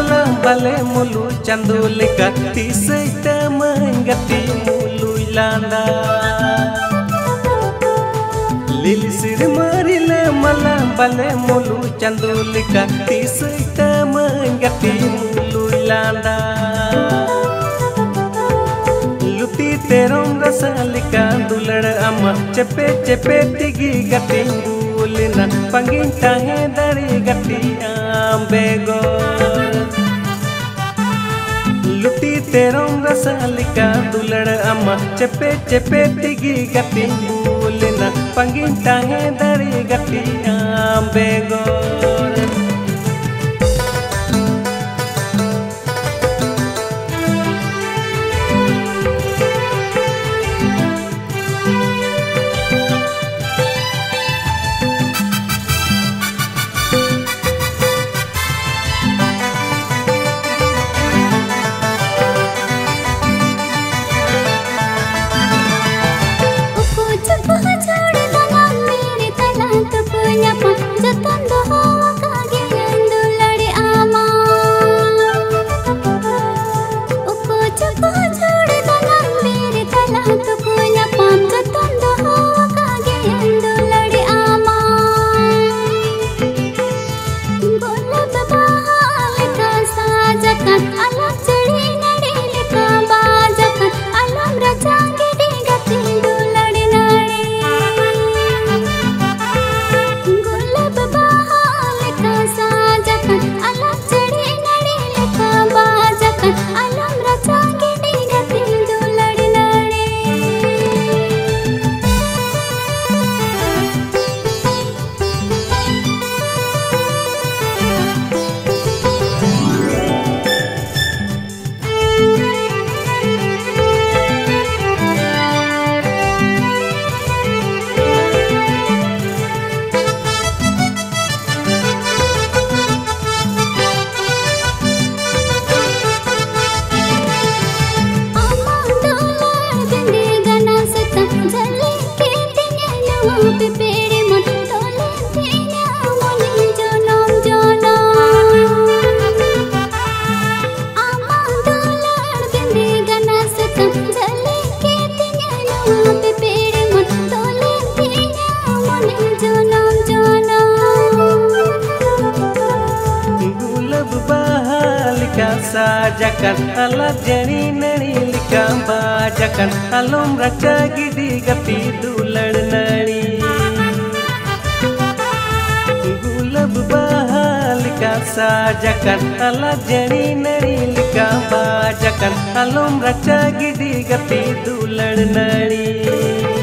मला बले मुलु चंदू लेका तीसैत मंगती मुलु लांदा लिली सिर मारिले मला बले मुलु चंदू लेका तीसैत मंगती मुलु लांदा लुती तेरों रसालिका दुलड़ अम्मा चपे चपे तिगी गति बुलिना पंगिंटा है दरी गति आंबेगो लुती तेरों रसालिका दुलड़ अम्मा चपे चपे तिगी गति बुलिना पंगिंटा है दरी गति आंबेगो sajakan ala jani nani lika bajakan alum raca gidi gati dulad nani gulab bahalika sajakan ala jani nani lika bajakan alum raca gidi gati dulad nani